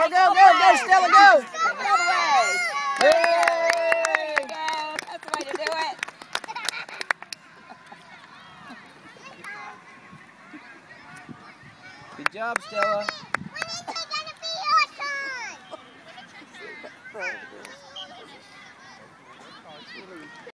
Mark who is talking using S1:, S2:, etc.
S1: Go, go, go, go, Stella, go.
S2: There you go. That's the way to do it.
S1: Good job, Stella.